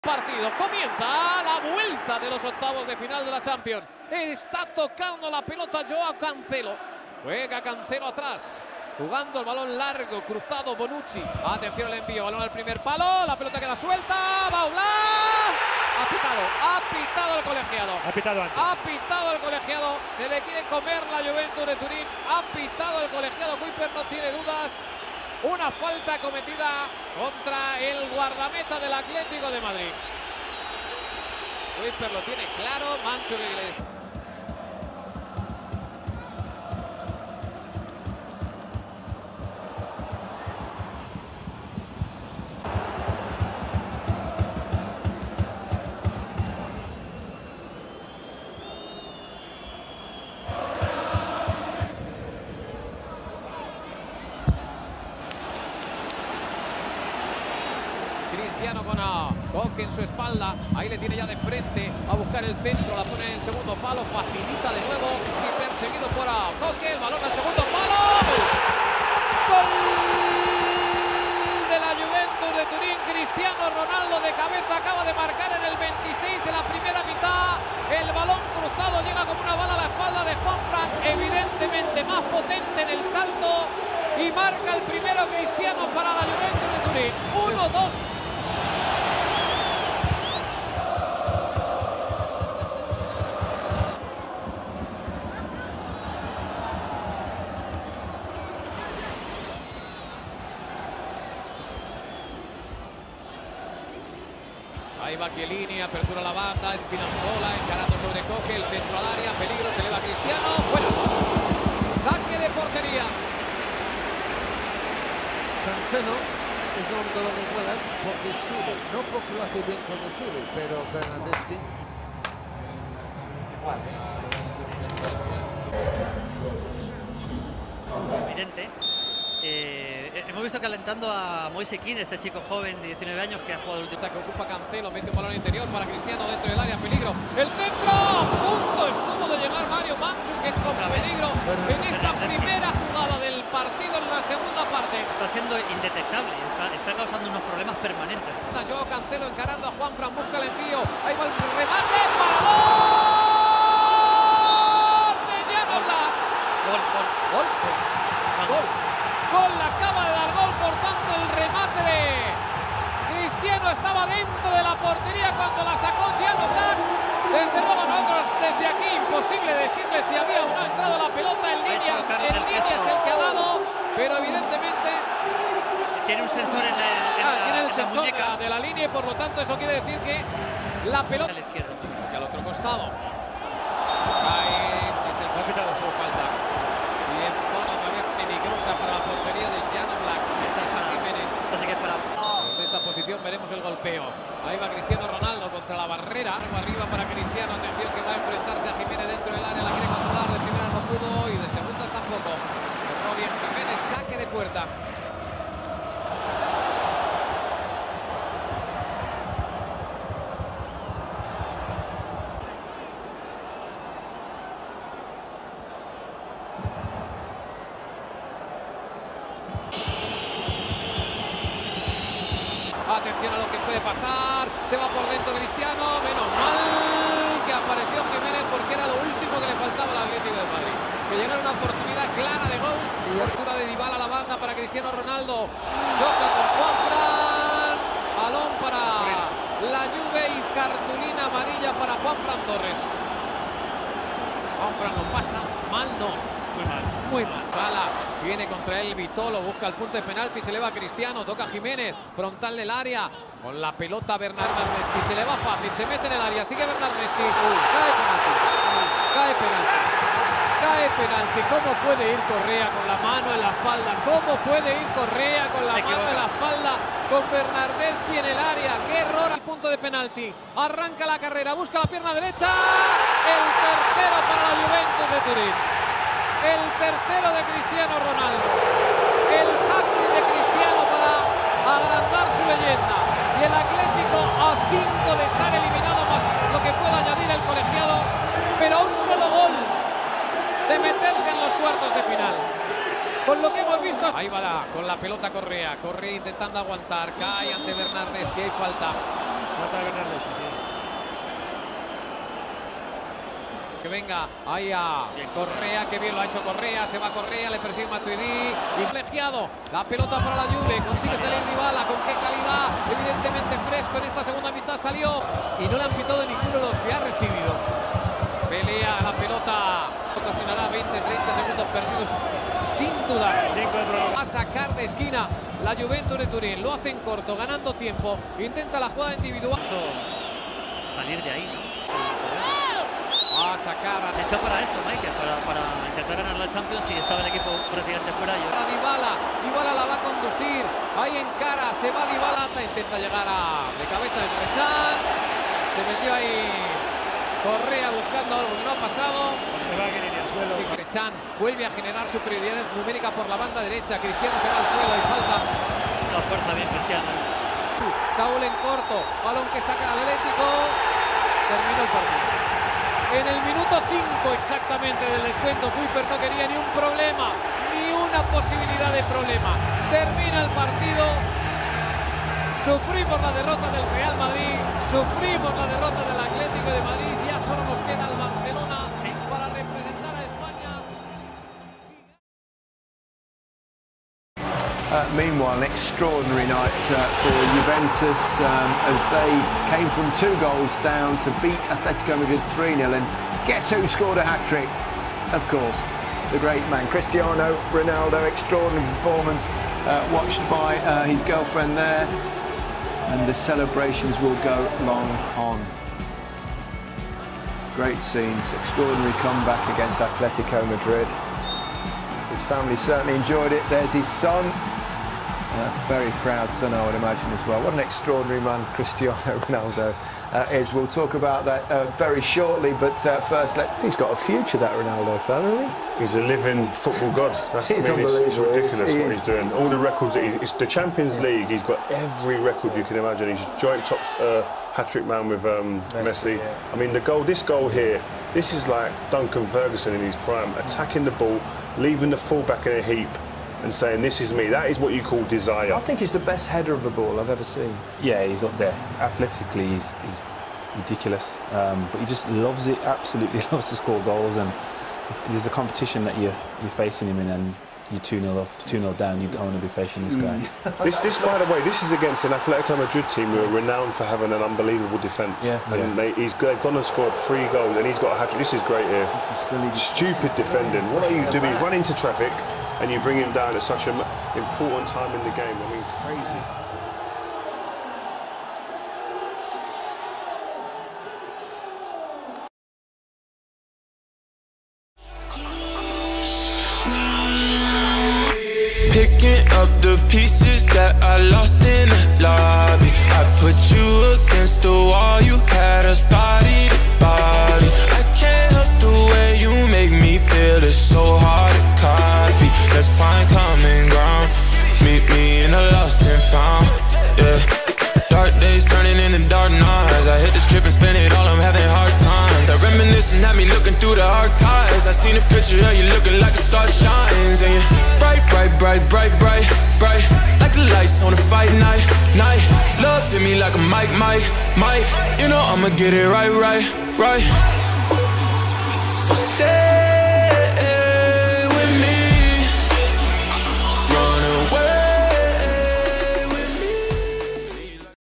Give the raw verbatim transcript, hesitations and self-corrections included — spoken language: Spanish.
Partido, comienza la vuelta de los octavos de final de la Champions. Está tocando la pelota Joao Cancelo. Juega Cancelo atrás, jugando el balón largo, cruzado Bonucci. Atención al envío, balón al primer palo, la pelota queda suelta, va a hablar. Ha pitado, ha pitado el colegiado. Ha pitado antes. Ha pitado el colegiado, se le quiere comer la Juventus de Turín. Ha pitado el colegiado, Kuipers no tiene dudas. Una falta cometida contra el guardameta del Atlético de Madrid. Kuipers lo tiene claro, Mancho Iglesias. Cristiano con Koke en su espalda, ahí le tiene ya de frente a buscar el centro, la pone en el segundo palo, facilita de nuevo, y perseguido por Koke, el balón al segundo palo, gol de la Juventus de Turín. Cristiano Ronaldo de cabeza acaba de marcar en el veintiséis de la primera mitad, el balón cruzado llega como una bala a la espalda de Juanfran, evidentemente más potente en el salto, y marca el primero Cristiano para la Juventus de Turín, uno dos. Ahí va Chiellini, apertura la banda, Spinazzola encarando sobre Koke, el centro al área, peligro, se eleva Cristiano, fuera. Saque de portería. Cancelo es un hombre de lo que puedas porque sube, no porque lo hace bien cuando sube, pero Bernardeschi. Evidente. Eh, hemos visto calentando a Moise Kean, este chico joven de diecinueve años que ha jugado el último. Que ocupa Cancelo, mete un balón interior para Cristiano dentro del área, peligro. El centro, a punto estuvo de llegar Mario Mandzukic con peligro en esta primera jugada del partido en la segunda parte. Está siendo indetectable, está, está causando unos problemas permanentes. Está Joao Cancelo encarando a Juanfran, busca el envío, ahí va el remate, ¡para gol! De Llanovla. Gol, gol, Gol, gol. Gol, acaba de dar gol, por tanto el remate de Cristiano estaba dentro de la portería cuando la sacó Llanovla. Desde luego nosotros desde aquí imposible decirle si había o no entrado la pelota en línea, en línea es el que ha dado, pero evidentemente tiene un sensor en, el, en ah, la, tiene el en sensor la muñeca de la línea y por lo tanto eso quiere decir que la pelota a la izquierda. hacia el otro costado. Cae, dice el Ha pitado su falta. Y en zona otra vez peligrosa para la portería de Llanovla. Se está Jiménez. Así que para Desde esta posición veremos el golpeo. Ahí va Cristiano Ronaldo contra la barrera. Algo arriba para Cristiano. Atención que va a enfrentarse a Jiménez dentro del área. La quiere controlar. De primera no pudo y de segundas tampoco. Cerró bien Jiménez. Saque de puerta. Atención a lo que puede pasar, se va por dentro Cristiano, menos mal que apareció Jiménez porque era lo último que le faltaba al Atlético de Madrid. Que llegara una oportunidad clara de gol, cobertura de Dybala a la banda para Cristiano Ronaldo, choca con Juanfran, balón para la Juve y cartulina amarilla para Juanfran Torres. Juanfran lo pasa, mal no. muy mal. Muy mal. Bala viene contra él Vitolo, busca el punto de penalti, se le va Cristiano, toca Jiménez, frontal del área, con la pelota Bernardeschi, se le va fácil, se mete en el área, sigue Bernardeschi, cae penalti, cae penalti, cae penalti. ¿Cómo puede ir Correa con la mano en la espalda? ¿Cómo puede ir Correa con la mano en la espalda con Bernardeschi en el área? ¡Qué error! El punto de penalti, arranca la carrera, busca la pierna derecha, el tercero para la Juventus de Turín. El tercero de Cristiano Ronaldo. El hat-trick de Cristiano para agrandar su leyenda. Y el Atlético a cinco de estar eliminado, más lo que pueda añadir el colegiado. Pero a un solo gol de meterse en los cuartos de final. Con lo que hemos visto. Ahí va la, con la pelota Correa. Correa intentando aguantar. Cae ante Bernardeschi. Hay falta. Falta de Bernardeschi, sí. Que venga ahí a Correa, que bien lo ha hecho Correa, se va Correa, le persigue Matuidi, privilegiado, la pelota para la Juve, consigue salir Dybala, con qué calidad, evidentemente fresco en esta segunda mitad salió y no le han pitado ninguno de los que ha recibido. Pelea la pelota, ocasionará veinte treinta segundos perdidos sin dudar. Va a sacar de esquina la Juventus de Turín, lo hace en corto, ganando tiempo, intenta la jugada individual. Salir de ahí, ¿no? Va a sacar a... Se echó para esto, Michael, para, para intentar ganar la Champions y estaba el equipo prácticamente fuera. Yo... Para Dybala, Dybala la va a conducir, ahí en cara, se va Dybala, intenta llegar a de cabeza de Rechan, se metió ahí Correa buscando algo que no ha pasado. Se va a querer al suelo. Rechan vuelve a generar superioridad numérica por la banda derecha, Cristiano se va al suelo y falta. La fuerza bien Cristiano. Saúl en corto, balón que saca el Atlético, terminó el partido. En el minuto cinco exactamente del descuento, Kuipers no quería ni un problema, ni una posibilidad de problema. Termina el partido. Sufrimos la derrota del Real Madrid, sufrimos la derrota del Atlético de Madrid. Ya solo nos queda el Barcelona para representar a España. Uh, meanwhile, an extraordinary night uh, for Juventus um, as they came from two goals down to beat Atletico Madrid three nil. And guess who scored a hat-trick? Of course, the great man, Cristiano Ronaldo. Extraordinary performance, uh, watched by uh, his girlfriend there. And the celebrations will go long on. Great scenes, extraordinary comeback against Atletico Madrid. His family certainly enjoyed it. There's his son. Uh, very proud son, I would imagine, as well. What an extraordinary man Cristiano Ronaldo uh, is. We'll talk about that uh, very shortly, but uh, first, let... he's got a future, that Ronaldo fella, hasn't he? He's a living football god. That's He's I mean, it's, it's ridiculous he what he's doing. All the records, that he's, it's the Champions League, he's got every record you can imagine. He's joint top uh, hat-trick man with um, Messi. Messi. Yeah. I mean, the goal, this goal here, this is like Duncan Ferguson in his prime, attacking the ball, leaving the fullback in a heap, and saying, this is me. That is what you call desire. I think he's the best header of the ball I've ever seen. Yeah, he's up there. Athletically, he's, he's ridiculous. Um, but he just loves it, absolutely loves to score goals. And if there's a competition that you're, you're facing him in and you're two nil up, two nil down, you don't want to be facing this guy. Mm. this, this, by the way, this is against an Atletico Madrid team who are renowned for having an unbelievable defence. Yeah. And yeah. They, he's, they've gone and scored three goals, and he's got a hat-trick. This is great here. This is silly. Stupid defending. What are you doing? He's run into traffic, and you bring him down at such an important time in the game. I mean, crazy. Picking up the pieces that I lost in the lobby. I put you against the wall, you had us body to body. I can't help the way you make me feel, it's so hard to copy. Let's find common ground, meet me in a lost and found, yeah. Dark days turning into dark nights. I hit the strip and spend it all, I'm having hard times. I reminisce and have me looking through the archives. I seen a picture of you looking like a star shines. And you're bright, bright, bright, bright, bright, bright, like the lights on a fight night, night. Love hit me like a mic, mic, mic. You know I'ma get it right, right, right. So stay